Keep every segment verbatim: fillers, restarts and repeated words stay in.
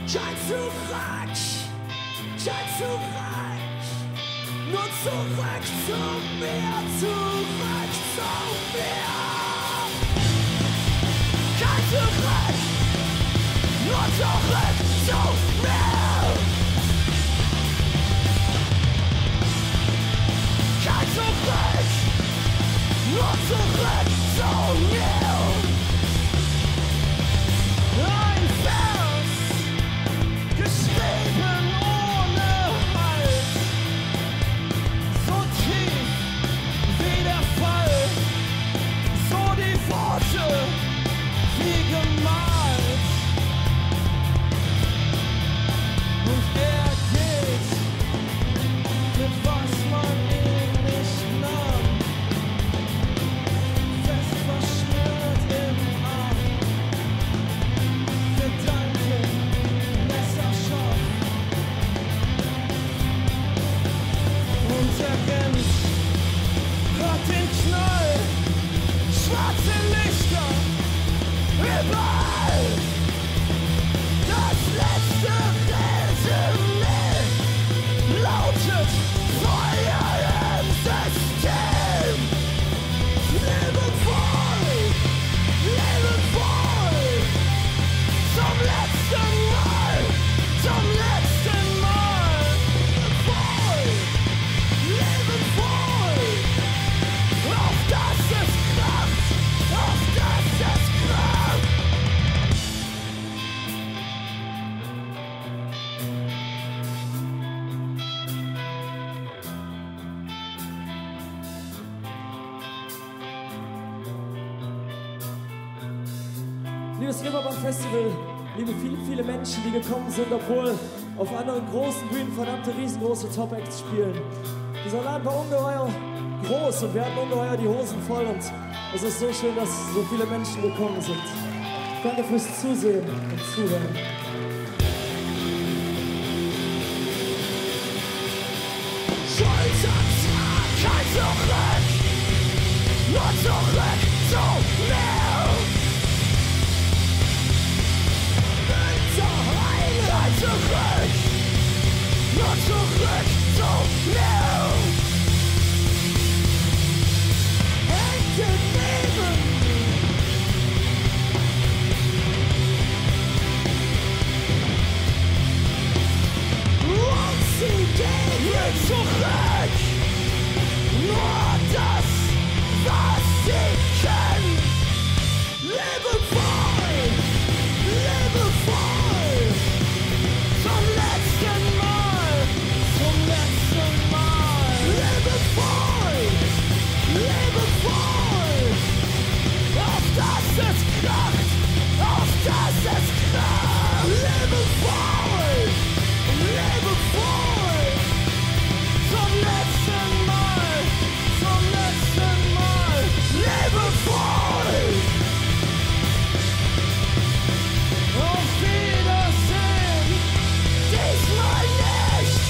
Kein Zurück, kein Zurück, nur zurück zu mir, zurück zu mir. Kein Zurück, nur zurück zu mir. Kein Zurück, nur zurück zu mir. Ein Vers, geschrieben ohne Halt, so tief wie der Fall, so die Worte wie gemalt. Und er geht mit was man ihm nicht nahm, fest verschnürt im Arm. Gedanken, messerscharf. Und er rennt, hört den Knall, schwarze Lichter, überall. Das letzte Resümee lautet Feuer im System. Liebevoll, liebevoll, zum letzten Mal, zum letzten Mal. Liebevoll, liebevoll, auf das es kracht, auf das es kracht. Liebes Reeperbahn Festival, liebe viele, viele Menschen, die gekommen sind, obwohl auf anderen großen Bühnen verdammte riesengroße Top-Acts spielen. Dieser Laden war ungeheuer groß und wir hatten ungeheuer die Hosen voll und es ist so schön, dass so viele Menschen gekommen sind. Danke fürs Zusehen und Zuhören. Schultertag, kein Zurück, nur zurück zu mir. Winterheim, kein Zurück, nur zurück zu mir. Hände neben und sie gehen mir zurück. Nur das, was sie kennen. Liebevoll, liebevoll, zum letzten Mal, zum letzten Mal. Liebevoll, liebevoll, auf das es kracht, auf das es kracht. Liebevoll, liebevoll, zum letzten Mal, zum letzten Mal. Liebevoll. Auf Wiedersehen, diesmal nicht.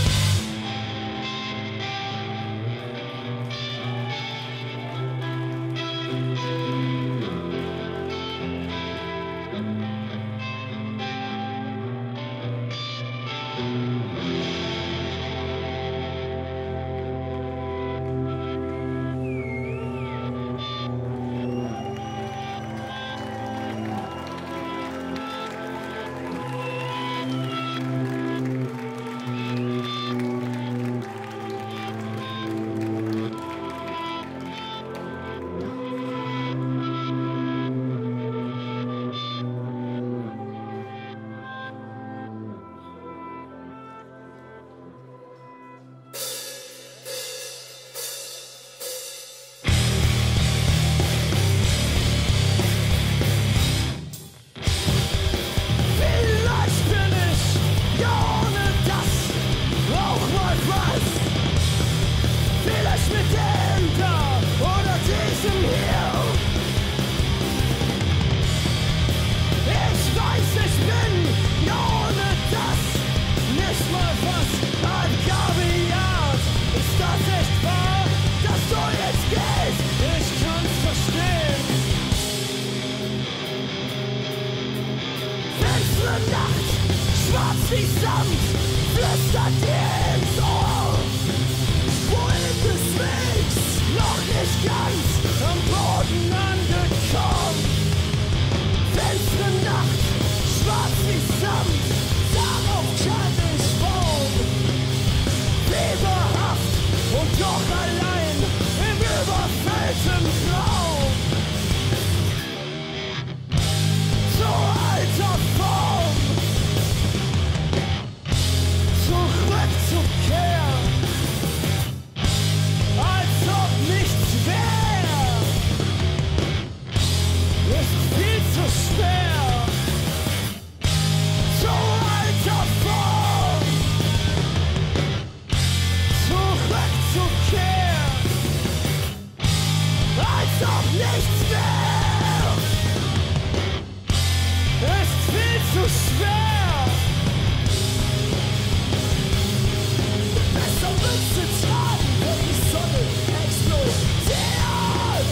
Vielleicht bin ich ja ohne das auch mal was. Vielleicht mit dem da oder diesem hier. Ich weiß, ich bin ja ohne das nicht mal was. Ein Kaviar, ist das echt wahr, dass du jetzt gehst? Ich kann's verstehen. Finstere Nacht, schwarz wie Samt, flüstert dir ins Ohr. Wohin des Wegs, noch nicht ganz am Boden angekommen. Finstere Nacht, schwarz wie Samt, darauf kann ich wohnen. Fieberhaft und doch allein im überfüllten Raum. Zu alter Form, zurückzukehren, als ob nichts wär, ist viel zu schwer. Zu alter Form, zurückzukehren, als ob nichts wär, ist viel zu schwer. Besser Mütze tragen, wenn die Sonne explodiert.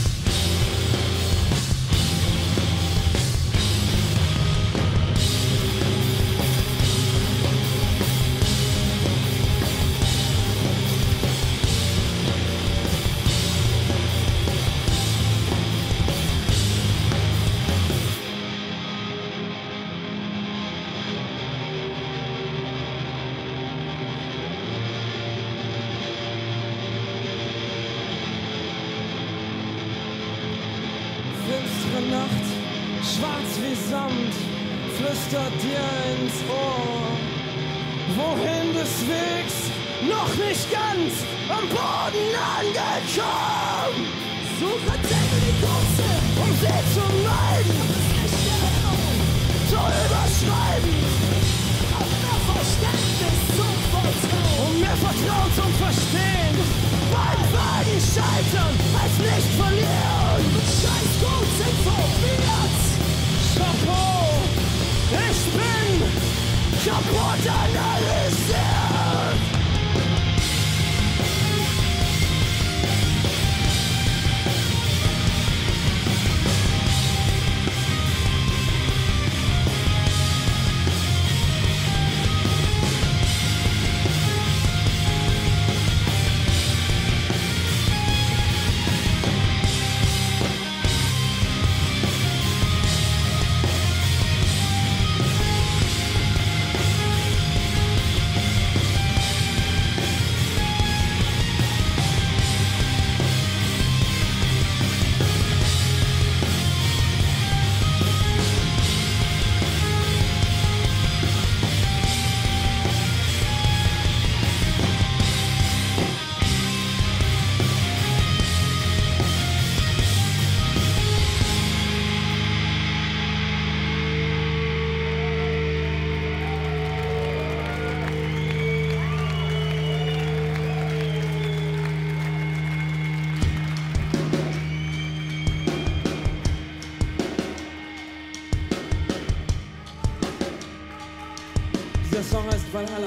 Finstere Nacht, schwarz wie Samt, flüstert dir ins Ohr. Wohin des Wegs, noch nicht ganz am Boden angekommen. Suche Dinge die Kurse, um sie zu meiden, nicht Erinnerung zu überschreiben. Um mehr Verständnis zum Vertrauen, um mehr Vertrauen zum Verstehen. Beim Wagen scheitern, als nicht verlieren. Scheiß gut informiert. Chapeau, ich bin kaputt analysiert. Der Song heißt Valhalla.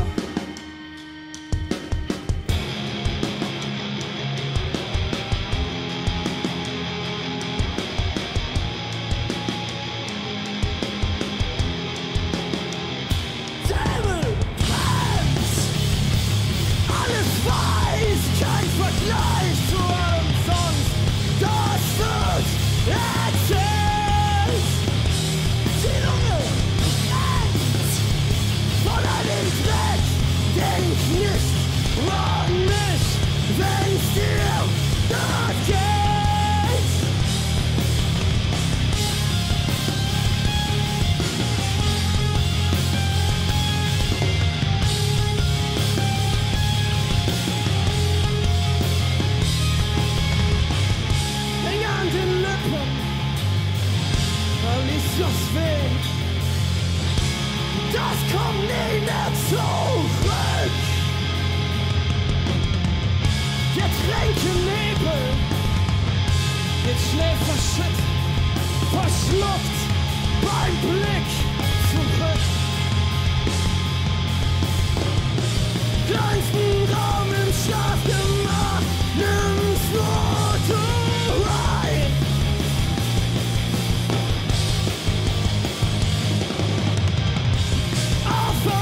Devil brennt, alles weiß, kein Vergleich zu allem sonst. Das wird erzählt. Die Lunge brennt von all dem Dreck, denk nicht an mich, wenn's dir dort geht. Finger an den Lippen, Alicios weh. Das kommt nie mehr zurück. Getränkennebel wird schnell verschüttet, verschluckt beim Blick zurück. Kleinsten Raum im Schlafgemach, nimm's nur du ein. Auf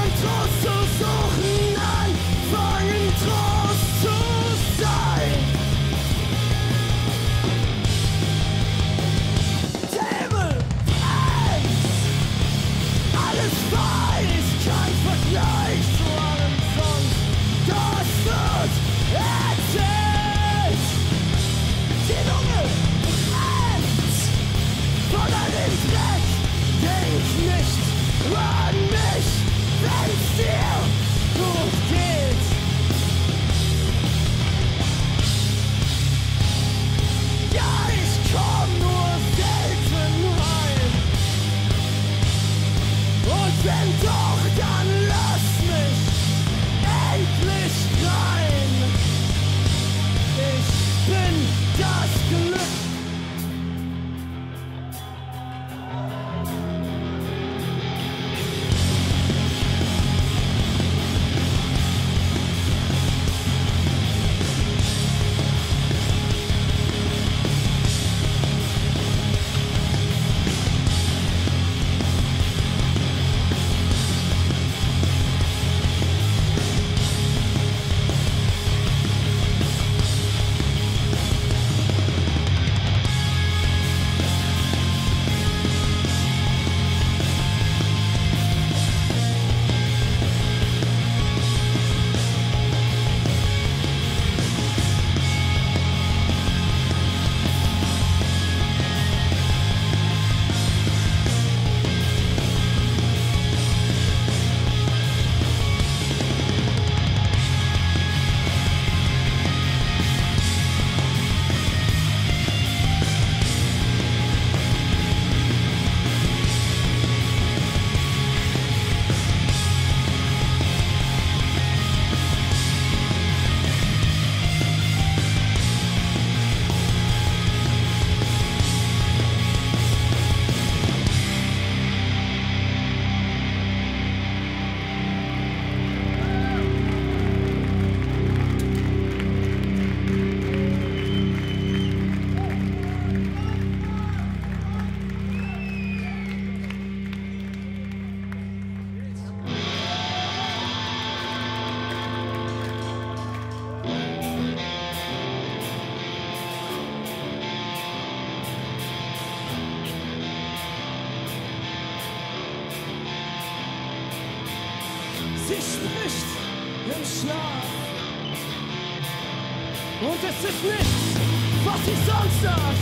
Denk nicht an mich, wenn's dir gut geht. Ja, ich komm nur selten rein. Und wenn doch, dann lass mich endlich rein. Ich bin das Glück. Sie spricht im Schlaf. Und es ist nichts, was sie sonst sagt.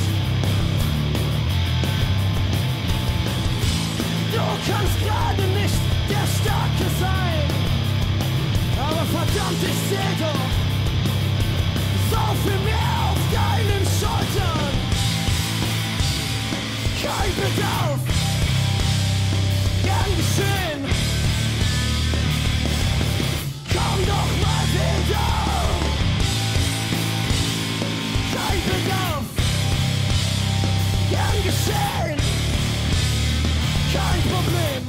Du kannst gerade nicht der Starke sein. Aber verdammt, ich seh doch so viel mehr auf deinen Schultern. Kein Bedarf, gern geschehen. Komm doch mal wieder. Kein Bedarf, gern geschehen. Kein Problem.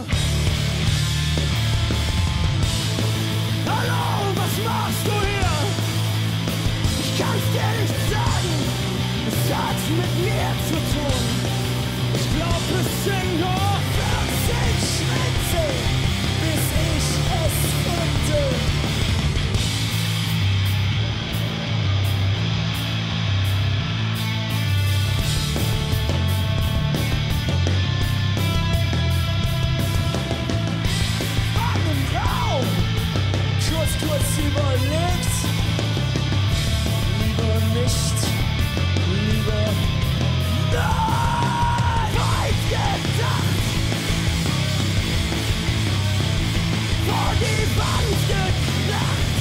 Hallo, was machst du hier? Ich kann's dir nicht sagen. Es hat mit mir zu tun. Ich glaub, es sind nur vierzig Schritte, bis ich es finde. Kurz überlegt, lieber nicht, lieber nein, weit gedacht, vor die Wand geknackt,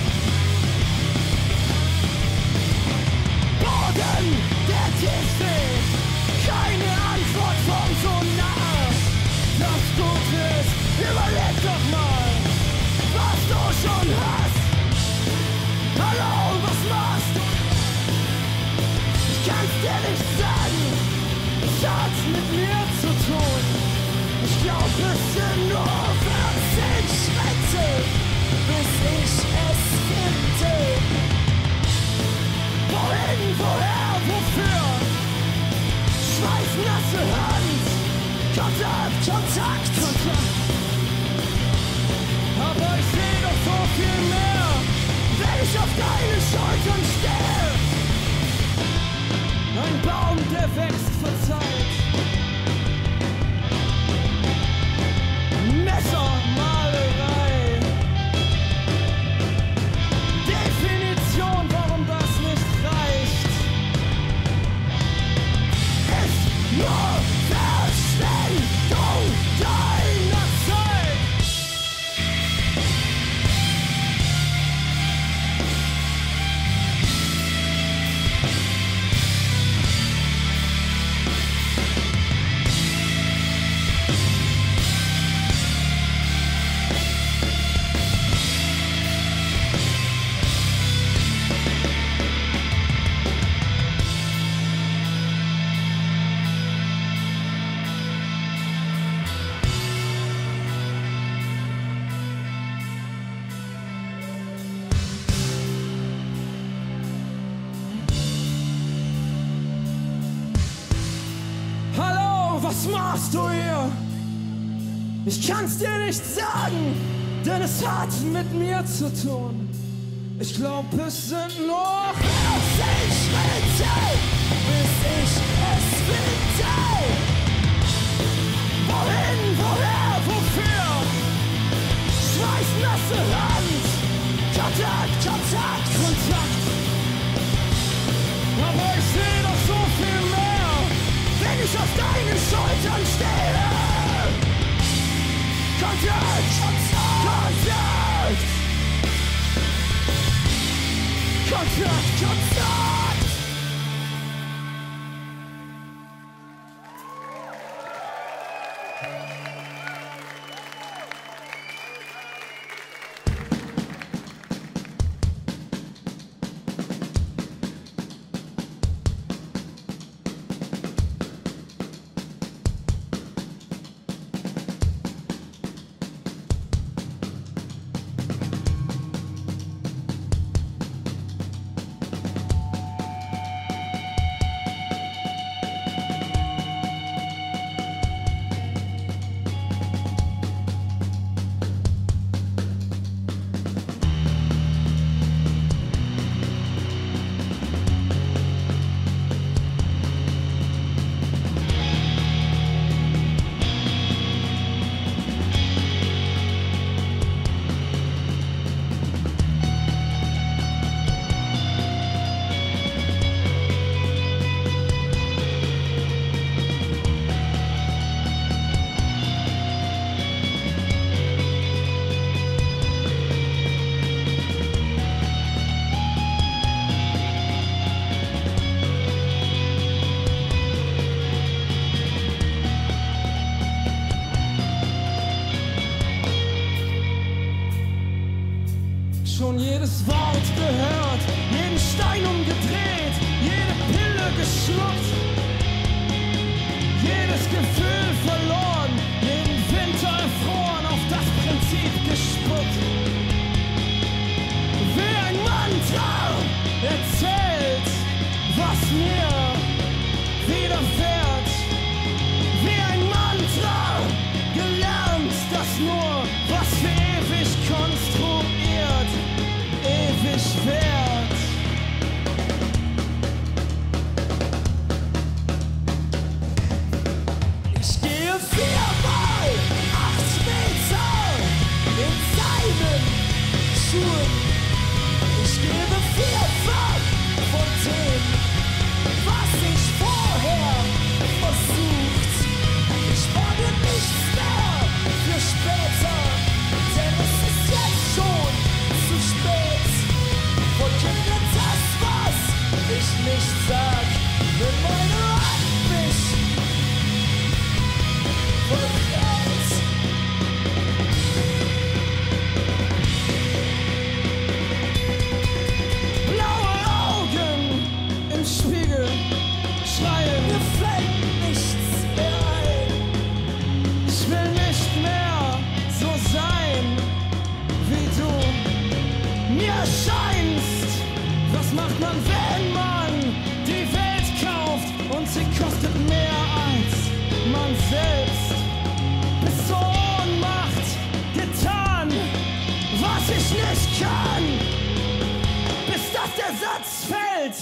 Boden der Tiefe, keine Antwort von so nah, das gut ist, überleg doch mal, was du schon hast. Hallo, was machst du? Ich kann's dir nicht sagen. Es hat mit mir zu tun. Ich glaub, es sind nur vierzig Schritte, bis ich es finde. Wohin, woher, wofür? Schweißnasse Hand. Kontakt, Kontakt, Kontakt. Aber ich seh doch so viel mehr, wenn ich auf deine Schultern stehe. Ein Baum, der wächst, verzeiht. Messermalerei. Definition, warum das nicht reicht. Ist nur Verschwendung. was machst du hier? Ich kann's dir nicht sagen, denn es hat mit mir zu tun. Ich glaub, es sind noch vierzig Schritte, bis ich es finde. Wohin, woher, wofür? Schweißnasse Hand, Kontakt, Kontakt, Kontakt. Aber ich seh doch so viel mehr, wenn ich auf deinen Schultern stehe. Kontakt, Kontakt, Kontakt, Kontakt. Schon jedes Wort gehört, jeden Stein umgedreht, jede Pille geschluckt, jedes Gefühl verloren, jeden Winter erfroren, auf das Prinzip gespuckt. Wie ein Mantra erzählt, was mir widerfährt. Wie ein Mantra gelernt, dass nur was für ewig konstruiert ewig wert. Ich gehe viermal acht Meter in seinen Schuhen. Ich gebe vierfach von dem, was ich vorher versucht. Ich werde nichts mehr für später, denn es ist jetzt schon zu spät. Verkündet das, was ich nicht sag, wenn meine Hand mich verrät. Blaue Augen im Spiegel schreien, mir fällt nichts mehr ein. Ich will nicht mehr so sein, wie du mir scheinst. Was macht man, wenn man die Welt kauft und sie kostet mehr als man selbst? Bis zur Ohnmacht getan, was ich nicht kann, bis dass der Satz fällt.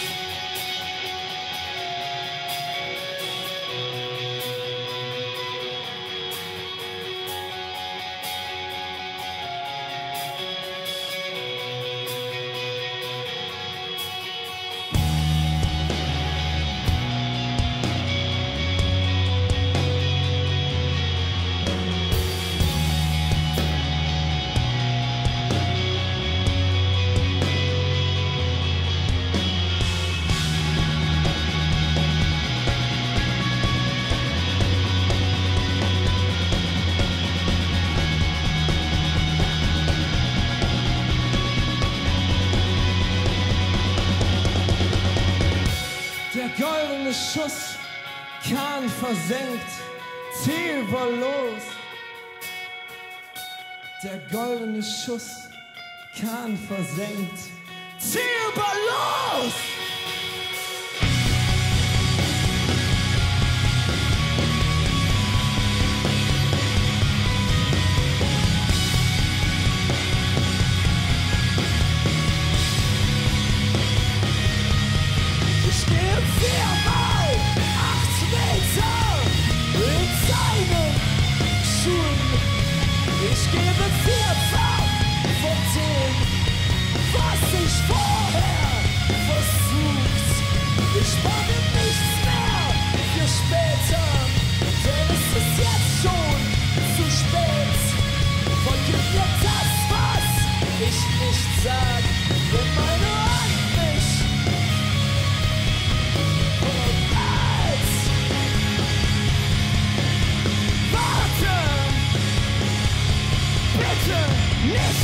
Goldene Schuss, Kahn versenkt, ziellos. Der goldene Schuss, Kahn versenkt, ziellos. später, denn es ist jetzt schon zu spät. Vergib mir das, was ich nicht sag, wenn meine Hand mich verrät. Warte, bitte nicht.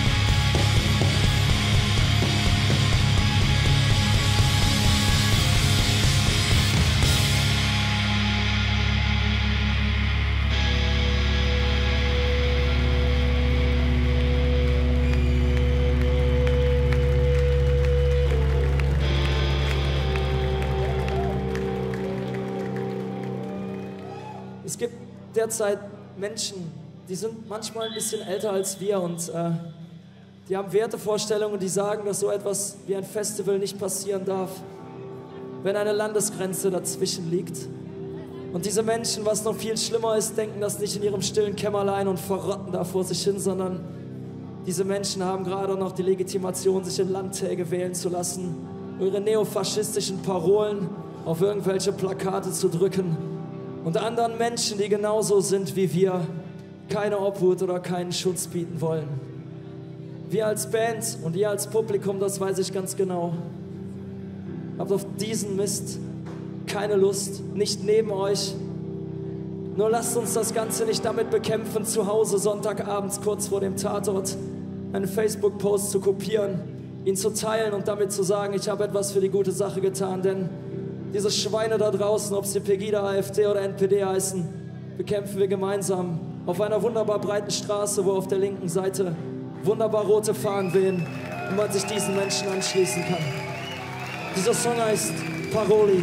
Es gibt derzeit Menschen, die sind manchmal ein bisschen älter als wir und äh, die haben Wertevorstellungen, die sagen, dass so etwas wie ein Festival nicht passieren darf, wenn eine Landesgrenze dazwischen liegt. Und diese Menschen, was noch viel schlimmer ist, denken das nicht in ihrem stillen Kämmerlein und verrotten da vor sich hin, sondern diese Menschen haben gerade noch die Legitimation, sich in Landtäge wählen zu lassen, ihre neofaschistischen Parolen auf irgendwelche Plakate zu drücken. Und anderen Menschen, die genauso sind wie wir, keine Obhut oder keinen Schutz bieten wollen. Wir als Band und ihr als Publikum, das weiß ich ganz genau, habt auf diesen Mist keine Lust, nicht neben euch. Nur lasst uns das Ganze nicht damit bekämpfen, zu Hause Sonntagabends kurz vor dem Tatort einen Facebook-Post zu kopieren, ihn zu teilen und damit zu sagen, ich habe etwas für die gute Sache getan, denn diese Schweine da draußen, ob sie Pegida, AfD oder N P D heißen, bekämpfen wir gemeinsam auf einer wunderbar breiten Straße, wo auf der linken Seite wunderbar rote Fahnen wehen und man sich diesen Menschen anschließen kann. Dieser Song heißt Paroli.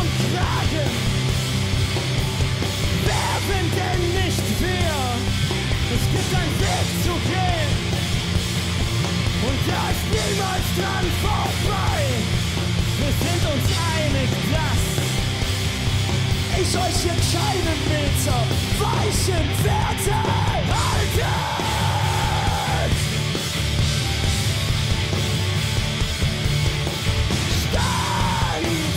und Kragen. Wer bin denn nicht wir? Es gibt einen Weg zu gehen und da ist niemals dran vorbei. Wir sind uns einig, dass ich euch hier keinen Meter weichen werde. Haltet! Stand!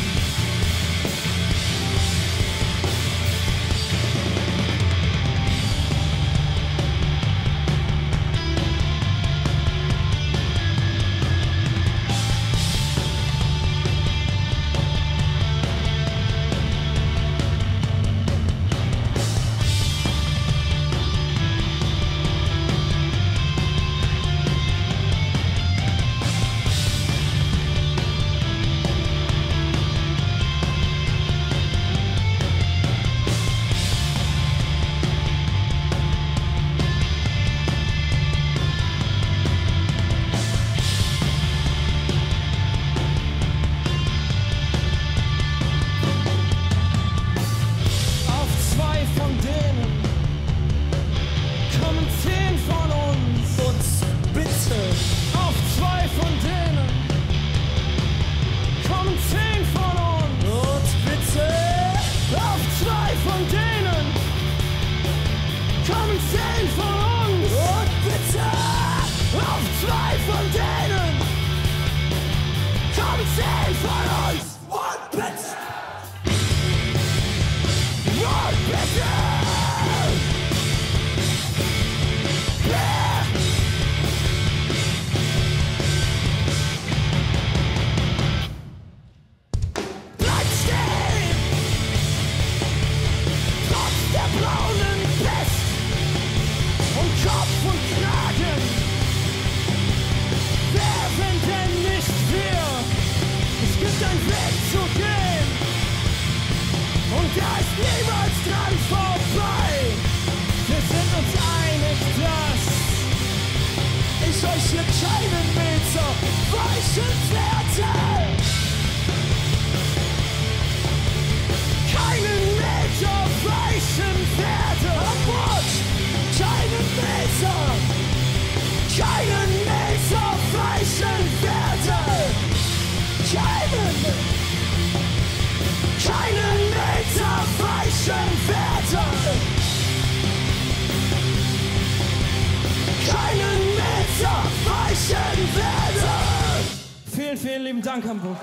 Vielen, vielen lieben Dank, Hamburg.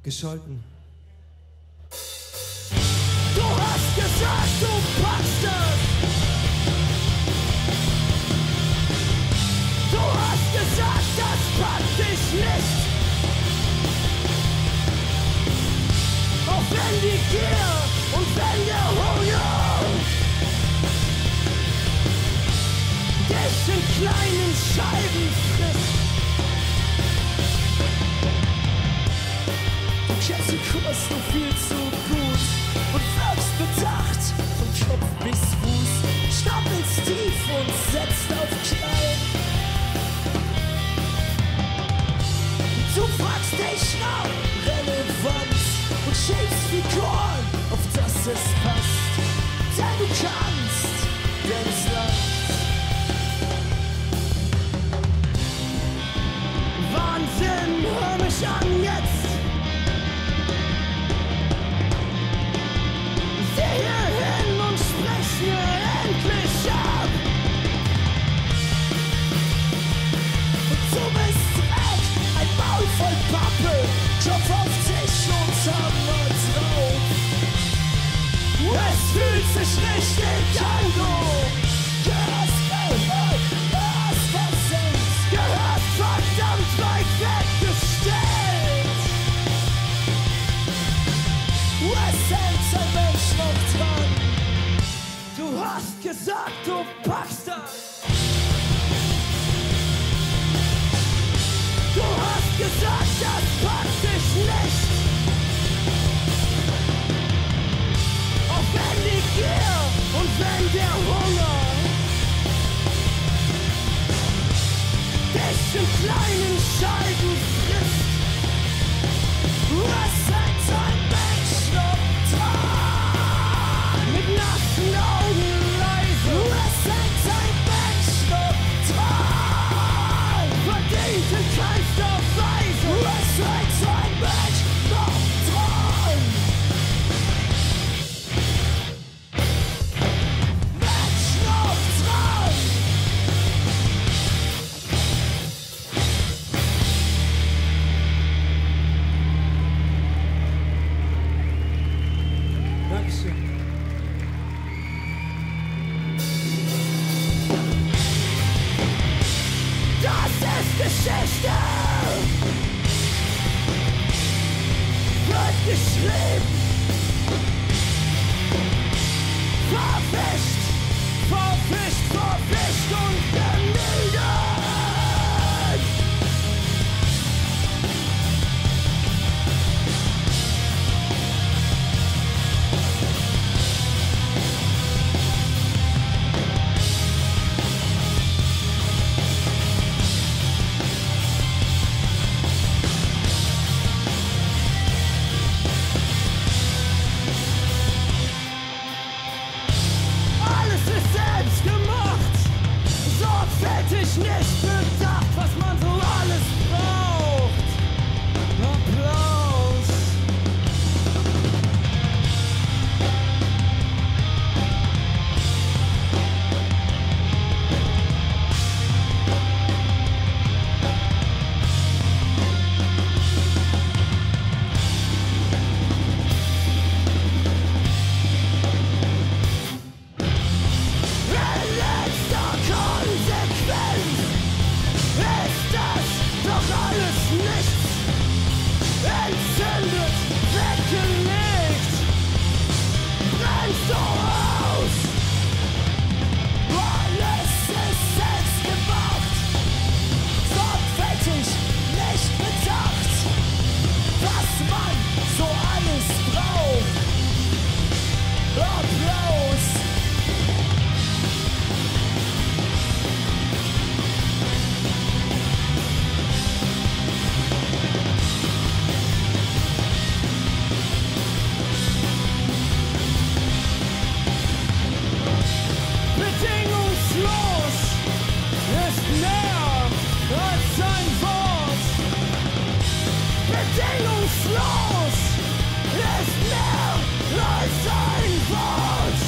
gescholten. Du hast gesagt, du packst es. Du hast gesagt, das packt dich nicht. Auch wenn die Gier und wenn der Hunger dich in kleinen Scheiben frisst. Du kennst den Kurs nur viel zu gut und wirkst bedacht von Kopf bis Fuß. Stapelst tief und setzt auf klein. Du fragst dich nach Relevanz und schälst wie Korn, auf das es passt. Denn du kannst, denn es langt. Wahnsinn, hör mich an jetzt. Sieh hier hin und sprich mir endlich ab. Und du bist weg, ein Maul voll Pappe. Klopf auf Tisch und hammer drauf. Es fühlt sich richtig an, du Gehörst gehört, gehörst versenkt. gehörst verdammt weit weggestellt. Es hält ein Mensch noch dran. Du hast gesagt, du packst das. Du hast gesagt, das packt dich nicht. Auch wenn die Gier und wenn der Hunger dich in kleinen Scheiben frisst. Es hält ein Mensch noch dran. Mit nassen Augen leise. Es hält ein Mensch noch dran. Verdient in keinster Weise. Es hält ein Mensch noch dran. Mensch noch dran. Dankeschön. Das ist Geschichte. Wird geschrieben. Verwischt, verwischt, verwischt und gemieden. Alles ist selbst gemacht, sorgfältig nicht bedacht, was man so alles braucht. Applaus. In letzter Konsequenz ist das doch alles nichts. Entzündet, weggelegt, brennst du aus. Alles ist selbst gemacht, sorgfältig nicht bedacht, was man so alles braucht. Applaus. Bedingungslos ist mehr als ein Wort. Bedingungslos ist mehr als ein Wort.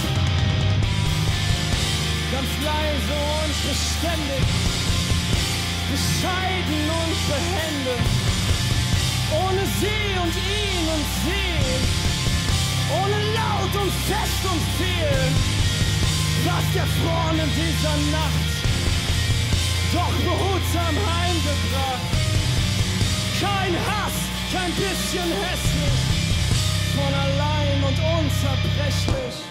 Ganz leise und beständig, bescheiden und behende. Ohne sie und ihn und fest und viel, was erfroren in dieser Nacht, doch behutsam heimgebracht. Kein Hass, kein bisschen hässlich, von allein und unzerbrechlich.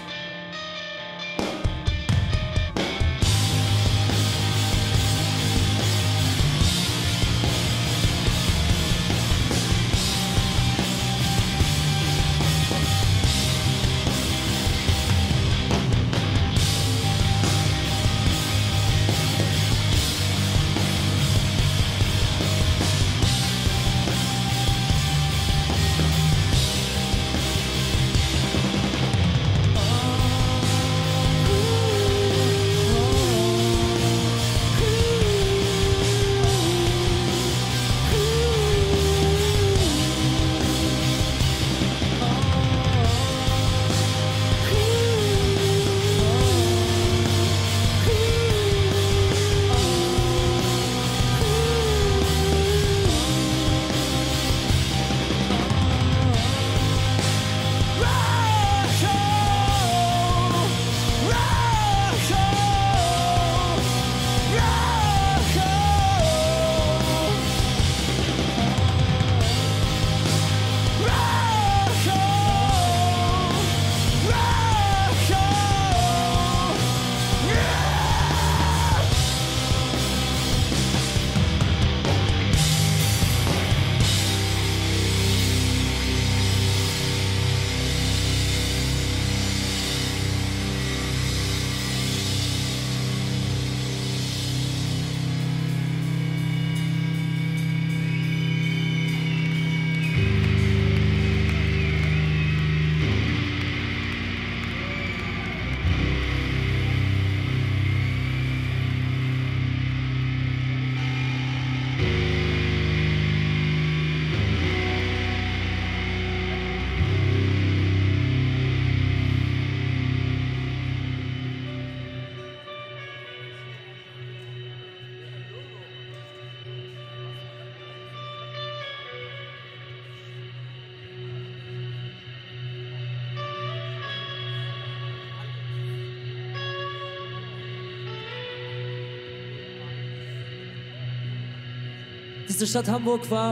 Diese Stadt Hamburg war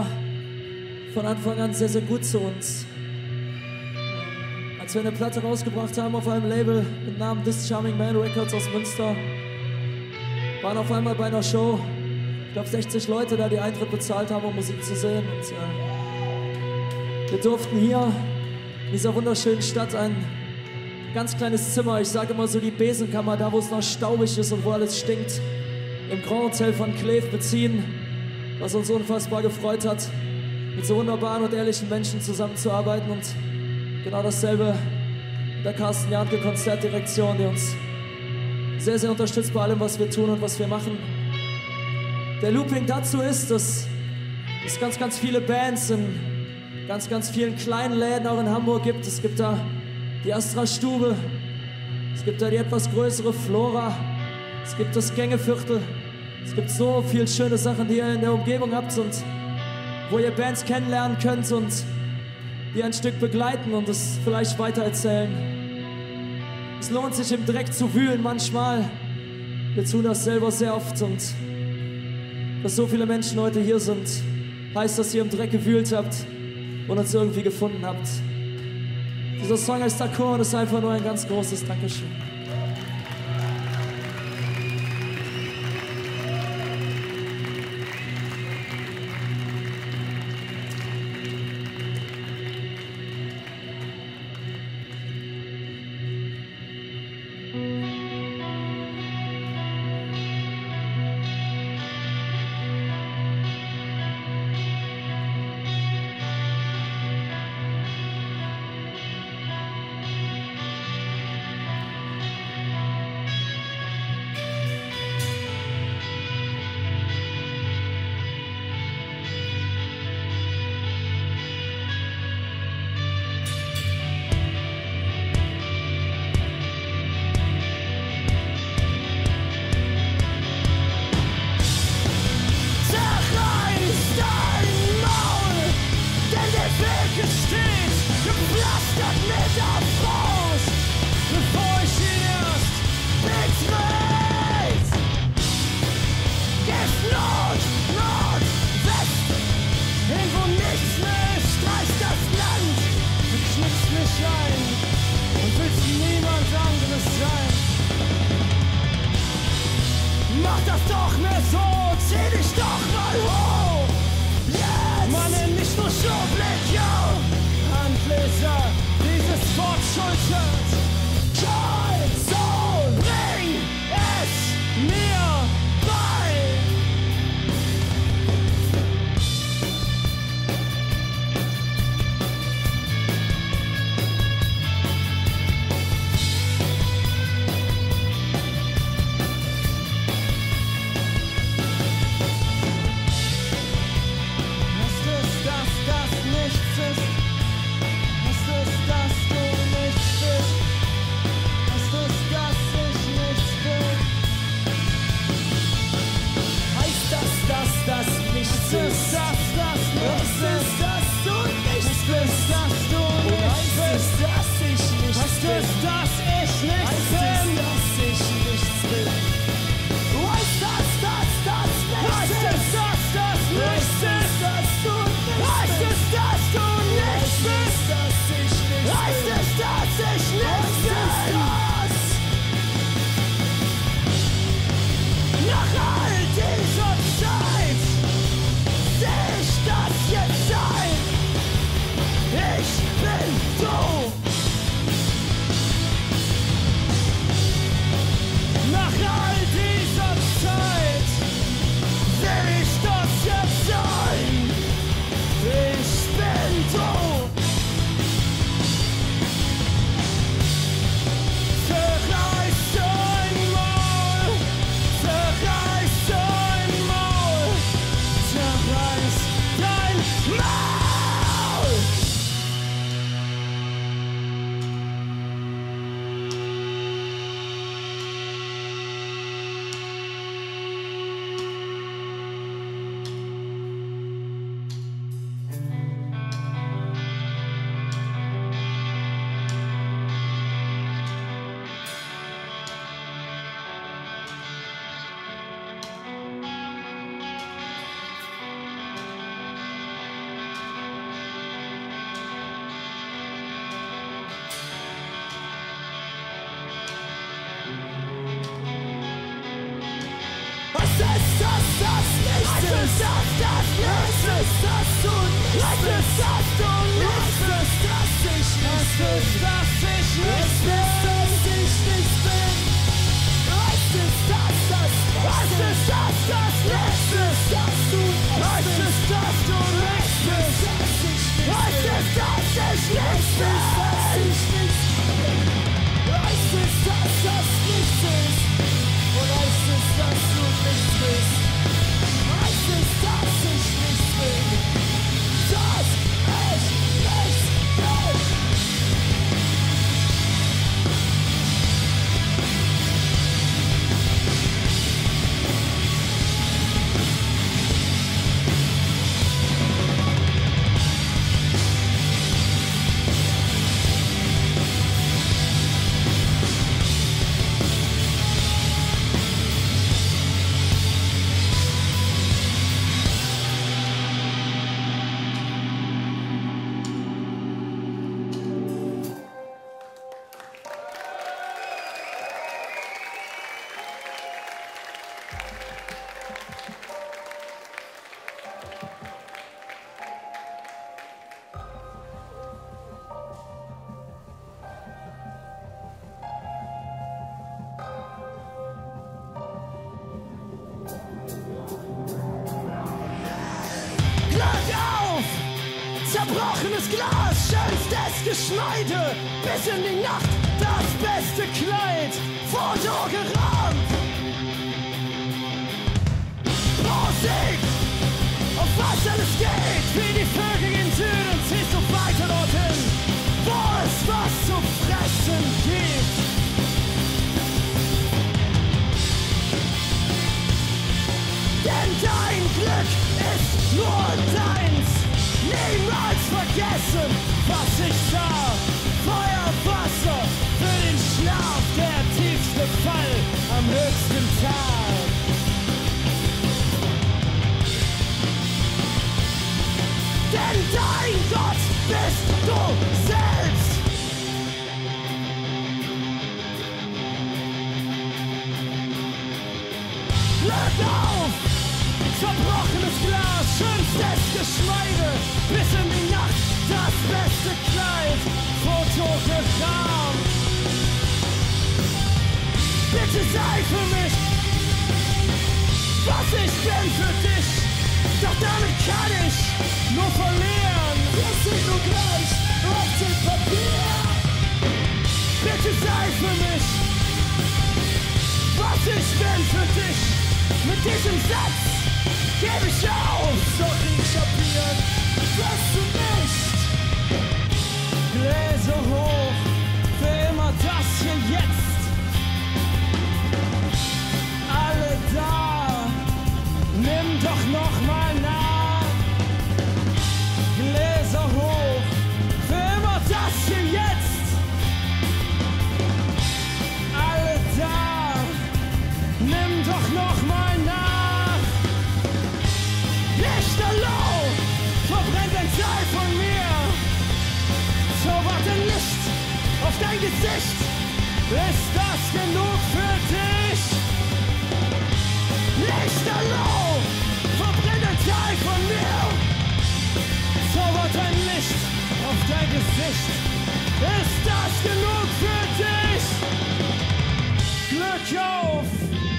von Anfang an sehr, sehr gut zu uns. Als wir eine Platte rausgebracht haben auf einem Label mit Namen This Charming Man Records aus Münster, waren auf einmal bei einer Show, ich glaube sechzig Leute da, die Eintritt bezahlt haben, um Musik zu sehen. Und äh, wir durften hier in dieser wunderschönen Stadt ein ganz kleines Zimmer, ich sage immer so die Besenkammer, da wo es noch staubig ist und wo alles stinkt, im Grand Hotel von Kleve beziehen, was uns unfassbar gefreut hat, mit so wunderbaren und ehrlichen Menschen zusammenzuarbeiten. Und genau dasselbe mit der Carsten Jahnke Konzertdirektion, die uns sehr, sehr unterstützt bei allem, was wir tun und was wir machen. Der Looping dazu ist, dass es ganz, ganz viele Bands in ganz, ganz vielen kleinen Läden auch in Hamburg gibt. Es gibt da die Astra Stube, es gibt da die etwas größere Flora, es gibt das Gängeviertel. Es gibt so viele schöne Sachen, die ihr in der Umgebung habt und wo ihr Bands kennenlernen könnt und die ein Stück begleiten und es vielleicht weitererzählen. Es lohnt sich im Dreck zu wühlen manchmal. Wir tun das selber sehr oft und dass so viele Menschen heute hier sind, heißt, dass ihr im Dreck gewühlt habt und uns irgendwie gefunden habt. Dieser Song heißt D'accord und ist einfach nur ein ganz großes Dankeschön. nichts ist? Heißt es, dass du nichts bist? Heißt es, dass ich nichts bin? Heißt das, dass das nichts Heißt es, ist? dass das nichts Heißt es, ist? dass du nichts Heißt es, bist? dass du Oder nichts heißt es, bist? dass ich nichts Heißt bin? es, dass ich nichts Heißt es, bin? dass ich nichts bin? Heißt das, dass das nichts Heißt ist? es, dass das nichts Heißt es, ist? dass du nichts Heißt bist? es, dass du nichts Heißt es, bist? dass ich nichts Heißt bin? es, dass ich nichts bin? Nach all dieser Zeit seh ich das jetzt ein. Ich bin du. Nach all dieser Zeit seh ich das jetzt ein. Ich bin du. Zerreiß dein Maul, zerreiß dein Maul, zerreiß dein Maul! Was ist das, das nichts ist? Das, das nichts ist, dass du nichts bist? Was ist, dass du nichts bist? Dass ich nichts bin? Dass ich nichts bin? Dass ich nichts bin? Was ist das, das nichts ist? Was ist das, das nichts ist? Dass du nichts bist? Was ist, dass du nichts bist? Dass ich nichts bin? Was ist, dass ich nichts bin? Dass ich nichts bin? Was ist das, das nichts ist? Und heißt es, dass du nichts bist? Heißt es, dass ich nichts bin? Dass ich nichts bin? Glück auf! Zerbrochenes Glas, schönstes Geschmeide, bis in die Nacht das beste Kleid, Foto gerahmt. Musik, auf was alles geht, wie die Vögel in Süden, ziehst du weiter dorthin, wo es was zu fressen gibt. Denn dein Glück ist nur deins. Niemals vergessen, was ich sah. Feuer, Wasser für den Schlaf, der tiefste Fall am höchsten Tag. Denn dein Gott bist du selbst. Glück auf! Zerbrochenes Glas, schönstes Geschmeide, bis in die Nacht das beste Kleid, Fotogramm. Bitte sei für mich, was ich bin für dich, doch damit kann ich nur verlieren. Wir sind nur gleich auf dem Papier. Bitte sei für mich, was ich bin für dich, mit diesem Satz gebe ich auf. Soll ich kapieren, dass du mich dein Gesicht. Ist das genug für dich? Lichterloh, verbrennt Teil von mir. Zaubert ein Licht auf dein Gesicht. Ist das genug für dich? Glück auf!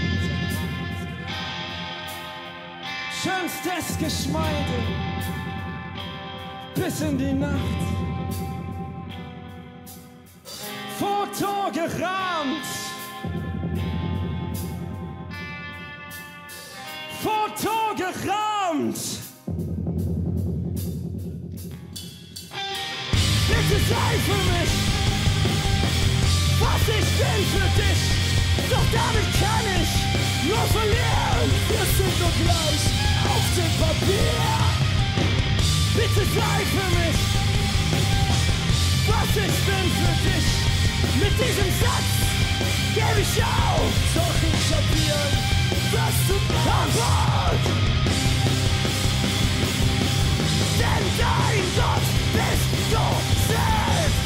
Schönstes Geschmeide bis in die Nacht. Foto gerahmt. Foto gerahmt. Bitte sei für mich, was ich bin für dich. Doch damit kann ich nur verlieren. Wir sind nur gleich auf dem Papier. Bitte sei für mich, was ich bin für dich. Mit diesem Satz gebe ich auf. Doch ich kapieren, was du machst. Denn dein Gott bist du selbst.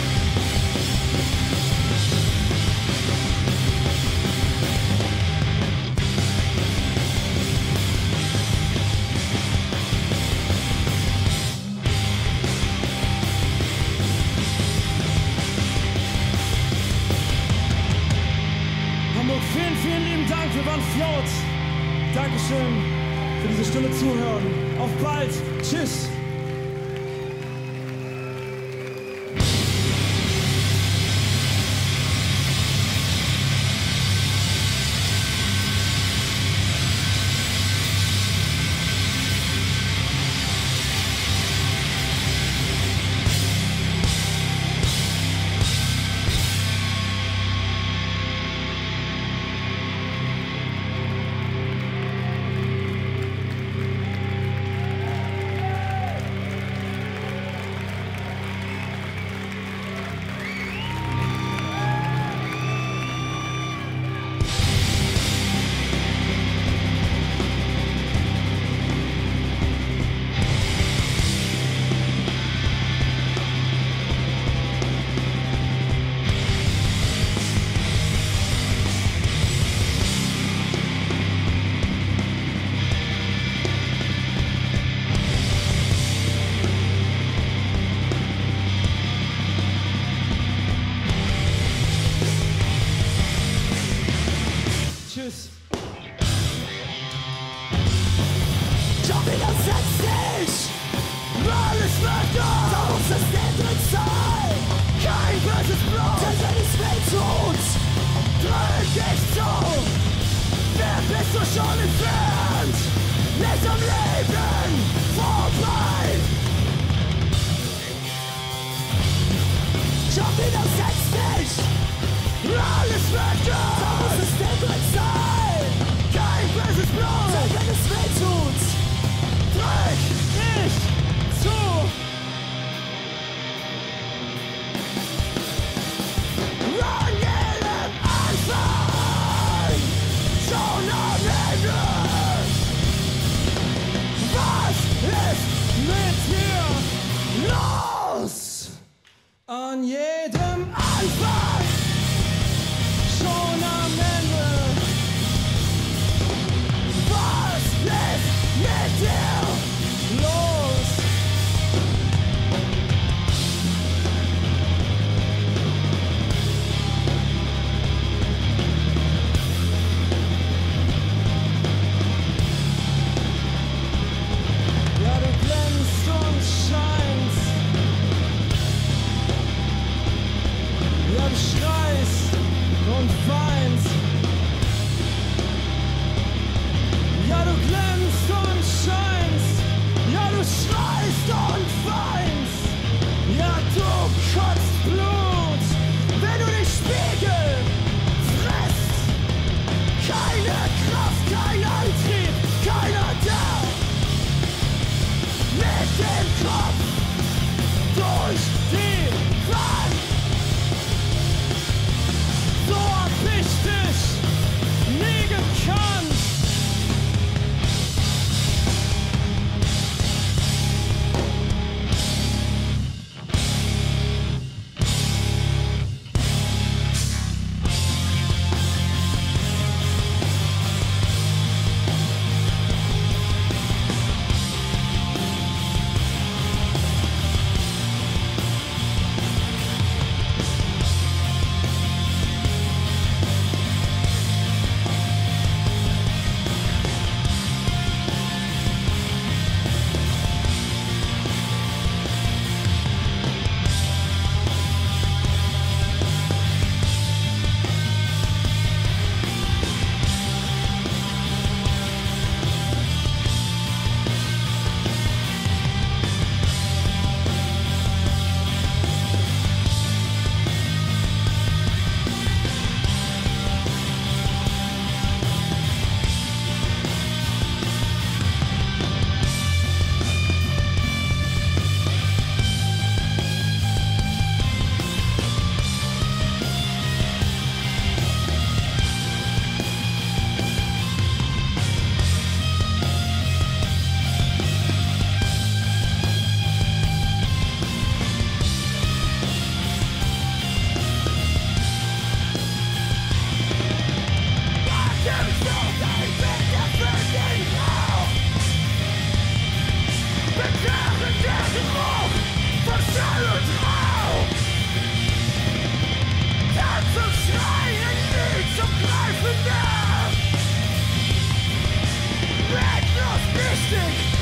Vielen, vielen lieben Dank, wir waren Float. Dankeschön für diese Stunde Zuhören. Auf bald. Tschüss. Tschüss. Schon wieder setz dich, alles wird gut. Da muss es drin sein, kein böses Blut. Denn wenn es weh tut, drück dich zu. Wer bist du schon entfernt? Nicht am Leben vorbei. Schon wieder setz dich, alles wird gut. Da muss es drin sein, kein böses Blut. Denn wenn es weh tut, drück dich zu. An jedem Anfang, schon am Ende. Was ist mit mir los? An jedem Anfang, schon am Ende. Was ist mit dir los? Ja, du glänzt und scheinst. Gitarren, der Geruch von Schall und Rauch. Tanz und Schreien, nie zum Greifen nah. Endlos wichtig.